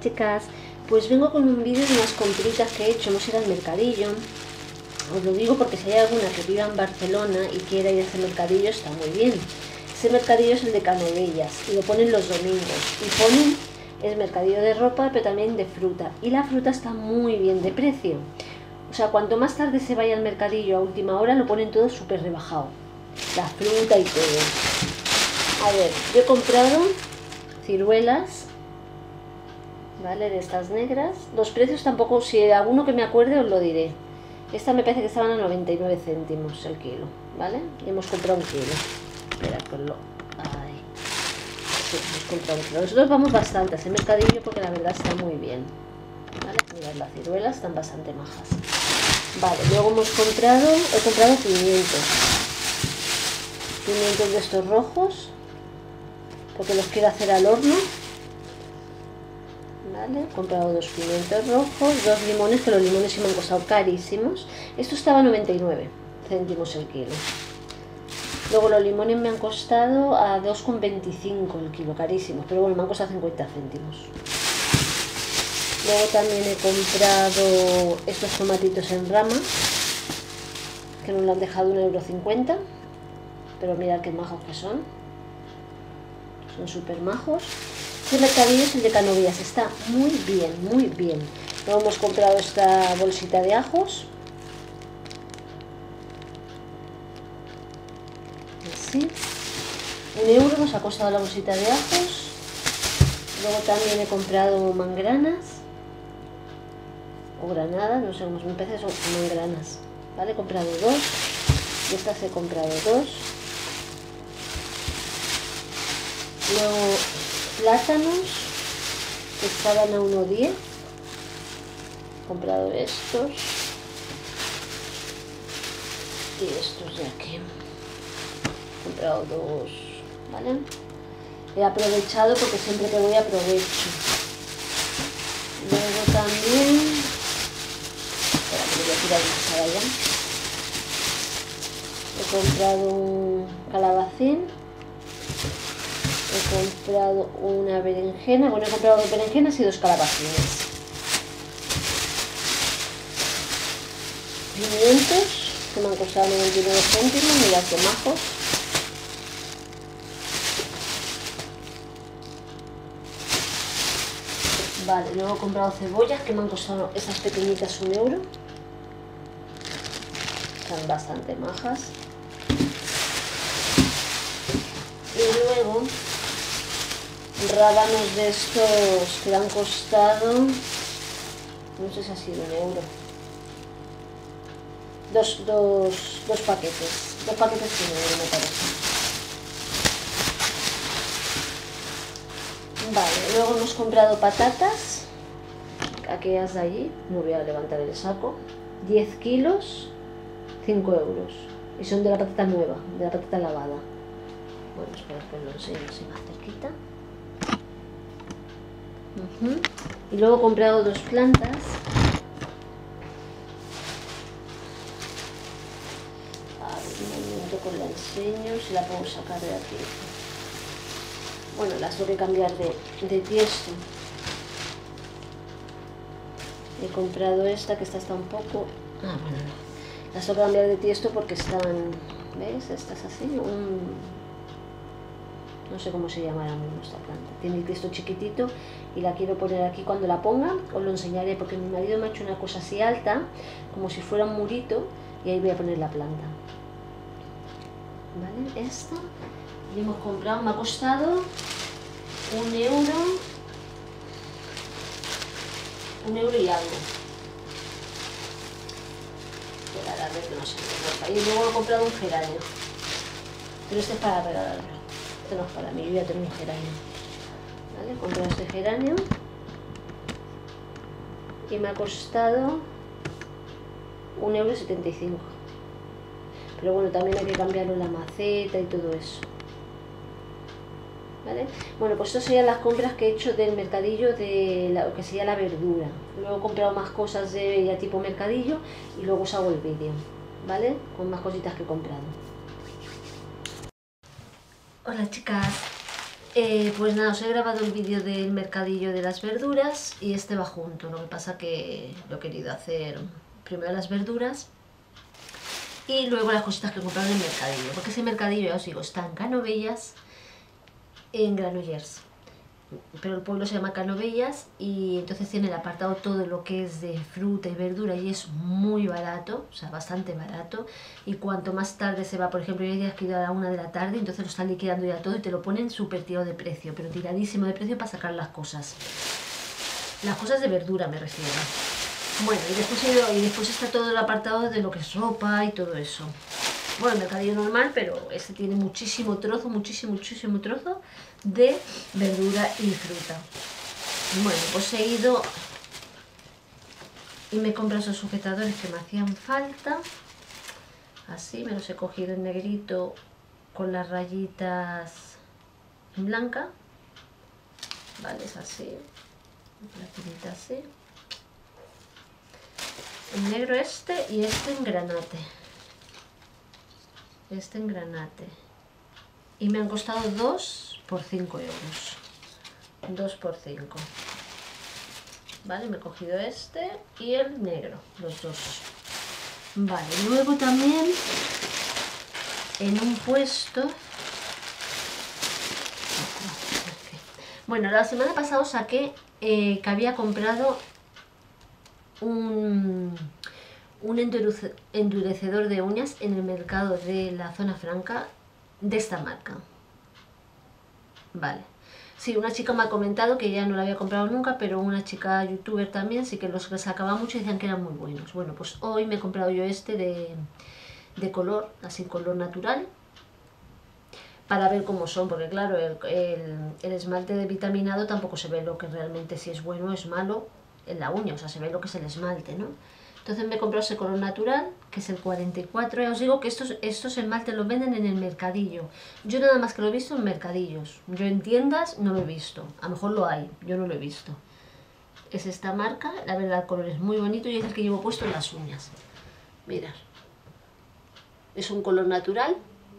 chicas, pues vengo con un vídeo de unas compritas que he hecho, hemos ido al mercadillo. Os lo digo porque si hay alguna que viva en Barcelona y quiera ir a ese mercadillo, está muy bien. Ese mercadillo es el de Canovelles y lo ponen los domingos. Y ponen, es mercadillo de ropa, pero también de fruta. Y la fruta está muy bien de precio. O sea, cuanto más tarde se vaya al mercadillo a última hora, lo ponen todo súper rebajado. La fruta y todo. A ver, yo he comprado ciruelas, ¿vale? De estas negras. Los precios tampoco, si hay alguno que me acuerde os lo diré. Esta me parece que estaban a 99 céntimos el kilo, ¿vale? Y hemos comprado un kilo. Espera, ponlo. Ahí. Sí, hemos comprado un kilo. Nosotros vamos bastante a ese mercadillo porque la verdad está muy bien, ¿vale? Mirad, las ciruelas están bastante majas. Vale, luego he comprado pimientos de estos rojos, porque los quiero hacer al horno. Vale, he comprado 2 pimientos rojos, 2 limones, que los limones sí me han costado carísimos. Esto estaba a 99 céntimos el kilo. Luego los limones me han costado a 2,25 el kilo, carísimos, pero bueno, me han costado 50 céntimos. Luego también he comprado estos tomatitos en rama, que nos lo han dejado 1,50 €, pero mirad qué majos que son súper majos. Este mercadillo es el de Canovelles, está muy bien, muy bien. Luego hemos comprado esta bolsita de ajos, así, 1 € nos ha costado la bolsita de ajos. Luego también he comprado mangranas o granadas, no sé cómo me parece, son mangranas, ¿vale? He comprado 2 y estas he comprado 2. Luego plátanos que estaban a 1,10 €, he comprado estos y estos de aquí, he comprado 2, ¿vale? He aprovechado porque siempre que voy aprovecho. Luego también, espera que voy a tirar más para allá, he comprado un calabacín. He comprado una berenjena, bueno, he comprado 2 berenjenas y 2 calabacines. Pimientos, que me han costado 99 céntimos, mirad qué majos. Vale, luego he comprado cebollas, que me han costado esas pequeñitas 1 €. Están bastante majas. Y luego rábanos de estos que le han costado, no sé si ha sido 1 €. Dos paquetes. 2 paquetes de 1 € me parece. Vale, luego hemos comprado patatas, aquellas de allí, no voy a levantar el saco, 10 kilos, 5 €. Y son de la patata nueva, de la patata lavada. Bueno, espera que os lo enseño así más cerquita. Y luego he comprado 2 plantas. A ver, un momento que la enseño, si la puedo sacar de aquí. Bueno, las tengo que cambiar de tiesto. He comprado esta, que esta está un poco... Ah, bueno, no. Las tengo que cambiar de tiesto porque están... ¿Ves? Esta es así, no sé cómo se llama ahora mismo esta planta. Tiene el tiesto chiquitito y la quiero poner aquí. Cuando la ponga os lo enseñaré, porque mi marido me ha hecho una cosa así alta, como si fuera un murito, y ahí voy a poner la planta. ¿Vale? Esta. Y hemos comprado, me ha costado 1 €, 1 € y algo. Esperar a ver que no se me rompa. Y luego he comprado un geranio, pero este es para regalarlo. Este no es para mí, yo ya tengo un geranio. ¿Vale? He comprado este geranio y me ha costado 1,75 €. Pero bueno, también hay que cambiarlo la maceta y todo eso. ¿Vale? Bueno, pues estas serían las compras que he hecho del mercadillo de lo que sería la verdura. Luego he comprado más cosas de ya tipo mercadillo y luego os hago el vídeo, ¿vale? Con más cositas que he comprado. Hola chicas, Pues nada, os he grabado el vídeo del mercadillo de las verduras y este va junto. Lo que pasa que lo he querido hacer primero las verduras y luego las cositas que he comprado en el mercadillo. Porque ese mercadillo, ya os digo, está en Canovelles, en Granollers. Pero el pueblo se llama Canovelles y entonces tiene el apartado todo lo que es de fruta y verdura y es muy barato, o sea, bastante barato. Y cuanto más tarde se va, por ejemplo, yo hay días que he ido a la 1 de la tarde, entonces lo están liquidando ya todo y te lo ponen súper tirado de precio, pero tiradísimo de precio para sacar las cosas. Las cosas de verdura me refiero. Bueno, y después está todo el apartado de lo que es ropa y todo eso. Bueno, el mercadillo normal, pero este tiene muchísimo trozo, muchísimo trozo de verdura y fruta. Bueno, pues he ido y me he comprado esos sujetadores que me hacían falta. Así, me los he cogido en negrito con las rayitas en blanca. Vale, es así. La tirita así. En negro este y este en granate. Este en granate. Y me han costado 2 por 5 euros. 2 por 5. Vale, me he cogido este y el negro, los dos. Vale, luego también en un puesto... Bueno, la semana pasada saqué que había comprado un endurecedor de uñas en el mercado de la zona franca de esta marca. Vale. Sí, una chica me ha comentado que ella no la había comprado nunca, pero una chica youtuber también sí que los sacaba mucho y decían que eran muy buenos. Bueno, pues hoy me he comprado yo este de color, así color natural, para ver cómo son, porque claro, el esmalte de vitaminado tampoco se ve lo que realmente si es bueno o es malo en la uña, o sea, se ve lo que es el esmalte, ¿no? Entonces me he comprado ese color natural, que es el 44. Ya os digo que estos esmaltes los venden en el mercadillo. Yo nada más que lo he visto en mercadillos. Yo en tiendas no lo he visto. A lo mejor lo hay, yo no lo he visto. Es esta marca, la verdad el color es muy bonito y es el que llevo puesto en las uñas. Mirad. Es un color natural.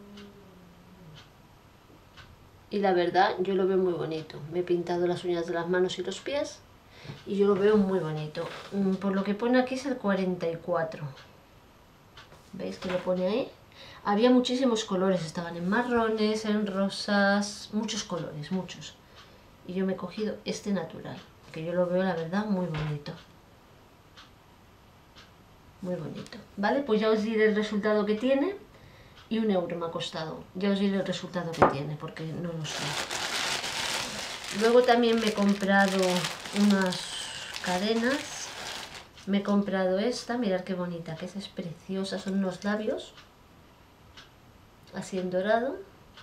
Y la verdad yo lo veo muy bonito. Me he pintado las uñas de las manos y los pies. Y yo lo veo muy bonito. Por lo que pone aquí es el 44. ¿Veis que lo pone ahí? Había muchísimos colores. Estaban en marrones, en rosas, muchos colores, muchos. Y yo me he cogido este natural, que yo lo veo la verdad muy bonito. Muy bonito. ¿Vale? Pues ya os diré el resultado que tiene. Y 1 euro me ha costado. Ya os diré el resultado que tiene, porque no lo sé. Luego también me he comprado unas cadenas. Me he comprado esta, mirad qué bonita, que es preciosa. Son unos labios, así en dorado.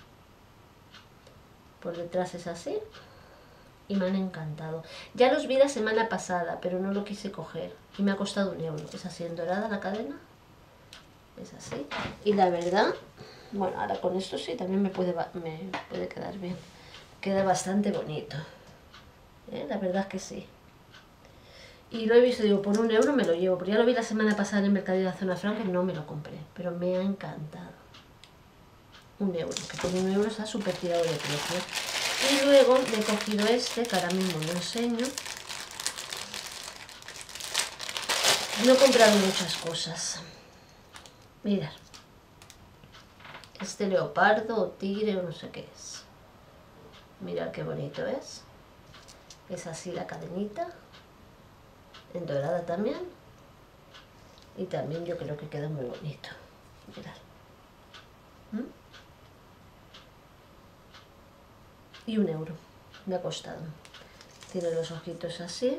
Por detrás es así. Y me han encantado. Ya los vi la semana pasada, pero no lo quise coger. Y me ha costado 1 euro. Es así en dorada la cadena. Es así. Y la verdad, bueno, ahora con esto sí, también me puede quedar bien. Queda bastante bonito. La verdad es que sí. Y lo he visto, digo, por 1 euro me lo llevo. Porque ya lo vi la semana pasada en el mercado de la zona franca y no me lo compré. Pero me ha encantado. 1 euro, que por 1 euro está súper tirado de precio. Y luego me he cogido este, que ahora mismo lo enseño. No he comprado muchas cosas. Mirad. Este leopardo o tigre o no sé qué es. Mirad qué bonito es. Es así la cadenita. En dorada también. Y también yo creo que queda muy bonito. Mirad. Y 1 euro. Me ha costado. Tiene los ojitos así.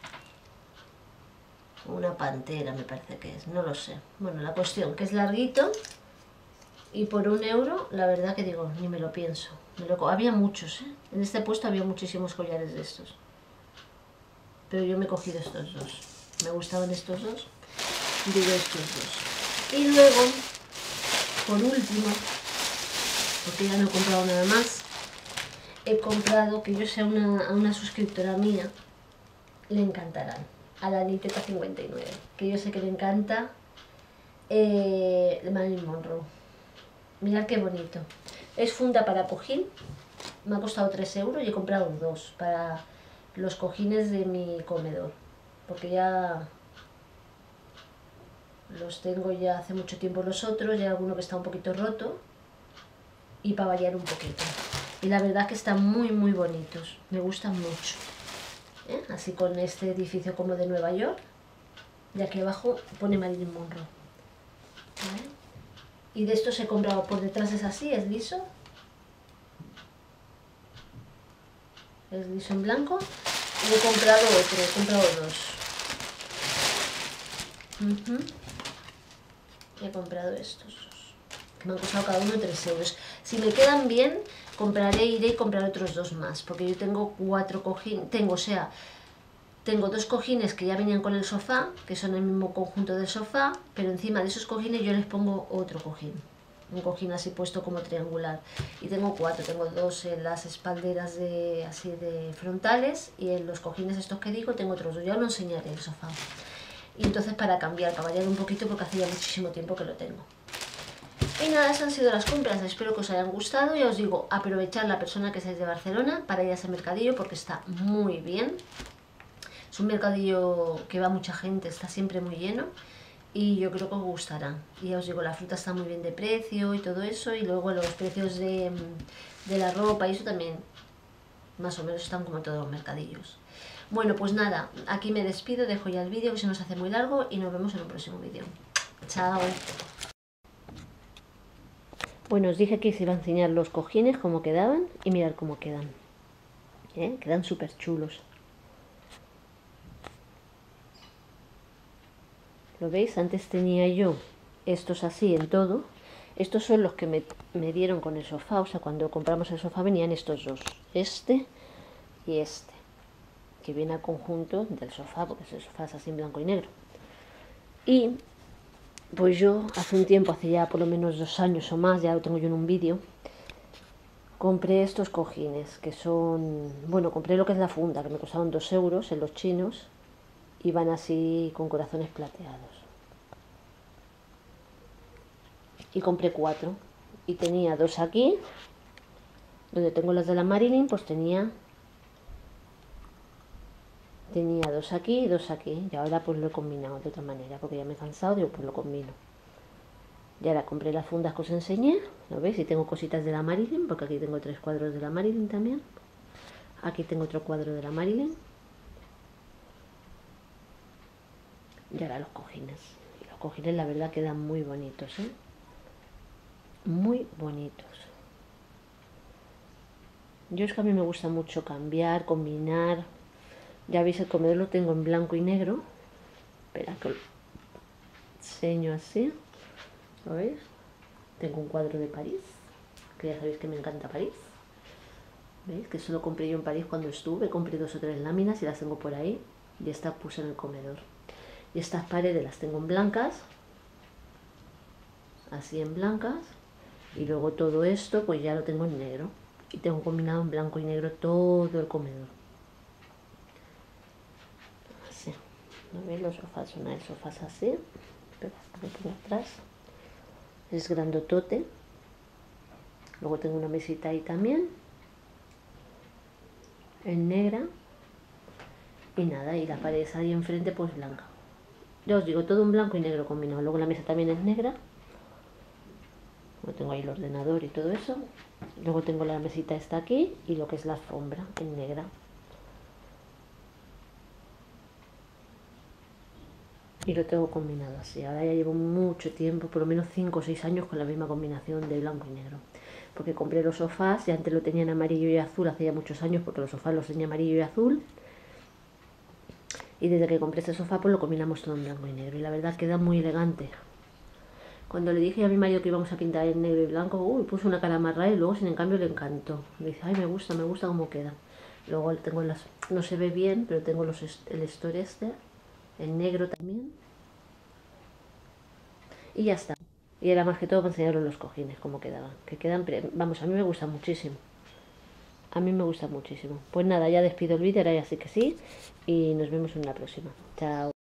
Una pantera me parece que es. No lo sé. Bueno, la cuestión que es larguito. Y por 1 euro, la verdad que digo, ni me lo pienso. Había muchos, ¿eh? En este puesto había muchísimos collares de estos. Pero yo me he cogido estos dos. Me gustaban estos dos. Digo estos dos. Y luego, por último, porque ya no he comprado nada más, he comprado, que yo sé a una suscriptora mía, le encantarán. A la Niteta 59. Que yo sé que le encanta Marilyn Monroe. Mirad qué bonito. Es funda para cojín. me ha costado 3 euros y he comprado 2 para los cojines de mi comedor, porque ya los tengo ya hace mucho tiempo los otros, ya alguno que está un poquito roto, y para variar un poquito. Y la verdad que están muy muy bonitos, me gustan mucho. Así con este edificio como de Nueva York, y aquí abajo pone Marilyn Monroe. ¿Vale? Y de estos he comprado, por detrás es así, es liso. Es liso en blanco. Y he comprado otro, he comprado 2. He comprado estos 2, que me han costado cada uno 3 euros. Si me quedan bien, iré y compraré otros 2 más, porque yo tengo 4 cojines, tengo 2 cojines que ya venían con el sofá, que son el mismo conjunto del sofá, pero encima de esos cojines yo les pongo otro cojín, un cojín así puesto como triangular. Y tengo 4, tengo 2 en las espalderas así de frontales, y en los cojines estos que digo tengo otros 2, ya os lo enseñaré el sofá. Y entonces para cambiar, para variar un poquito, porque hace ya muchísimo tiempo que lo tengo. Y nada, esas han sido las compras, espero que os hayan gustado. Ya os digo, aprovechar la persona que seáis de Barcelona para ir a ese mercadillo, porque está muy bien. Es un mercadillo que va mucha gente, está siempre muy lleno, y yo creo que os gustará. Y ya os digo, la fruta está muy bien de precio y todo eso, y luego los precios de la ropa y eso también más o menos están como todos los mercadillos. Bueno, pues nada, aquí me despido, dejo ya el vídeo que se nos hace muy largo, y nos vemos en un próximo vídeo. Chao. Bueno, os dije que os iba a enseñar los cojines, cómo quedaban, y mirad cómo quedan. Quedan súper chulos. ¿Lo veis? Antes tenía yo estos así en todo. Estos son los que me dieron con el sofá, o sea, cuando compramos el sofá venían estos 2, este y este, que viene al conjunto del sofá, porque el sofá es así en blanco y negro. Y pues yo hace un tiempo, hace ya por lo menos 2 años o más, ya lo tengo yo en un vídeo, compré estos cojines, que son, bueno, compré lo que es la funda, que me costaron 2 euros en los chinos, y van así con corazones plateados. Y compré 4, y tenía 2 aquí, donde tengo las de la Marilyn, pues tenía 2 aquí y 2 aquí, y ahora pues lo he combinado de otra manera, porque ya me he cansado, digo, pues lo combino. Y ahora compré las fundas que os enseñé, ¿lo veis? Y tengo cositas de la Marilyn, porque aquí tengo 3 cuadros de la Marilyn también. Aquí tengo otro cuadro de la Marilyn. Y ahora los cojines. Y los cojines la verdad quedan muy bonitos, ¿eh? Muy bonitos. Yo es que a mí me gusta mucho cambiar, combinar. Ya veis, el comedor lo tengo en blanco y negro. Espera que lo enseño así. ¿Lo veis? Tengo un cuadro de París, que ya sabéis que me encanta París. ¿Veis? Que eso lo compré yo en París cuando estuve. Compré 2 o 3 láminas y las tengo por ahí. Y estas puse en el comedor. Y estas paredes las tengo en blancas. Así en blancas. Y luego todo esto pues ya lo tengo en negro. Y tengo combinado en blanco y negro todo el comedor. Así. ¿No veis? Los sofás son el sofá así. Pero lo pongo atrás. Es grandotote. Luego tengo una mesita ahí también, en negra. Y nada, y la pared ahí enfrente pues blanca. Ya os digo, todo en blanco y negro combinado. Luego la mesa también es negra. Luego tengo ahí el ordenador y todo eso. Luego tengo la mesita esta aquí y lo que es la alfombra en negra. Y lo tengo combinado así. Ahora ya llevo mucho tiempo, por lo menos 5 o 6 años con la misma combinación de blanco y negro. Porque compré los sofás, y antes lo tenía en amarillo y azul, hace ya muchos años, porque los sofás los tenía amarillo y azul. Y desde que compré este sofá pues lo combinamos todo en blanco y negro. Y la verdad queda muy elegante. Cuando le dije a mi marido que íbamos a pintar en negro y blanco, puso una cara más rara, y luego sin en cambio le encantó. Me dice, ay, me gusta cómo queda. Luego tengo no se ve bien, pero tengo el store este, en negro también. Y ya está. Y era más que todo para enseñaros los cojines, cómo quedaban. Que quedan, vamos, a mí me gusta muchísimo. A mí me gusta muchísimo. Pues nada, ya despido el vídeo, ahora ya sí que sí. Y nos vemos en la próxima. Chao.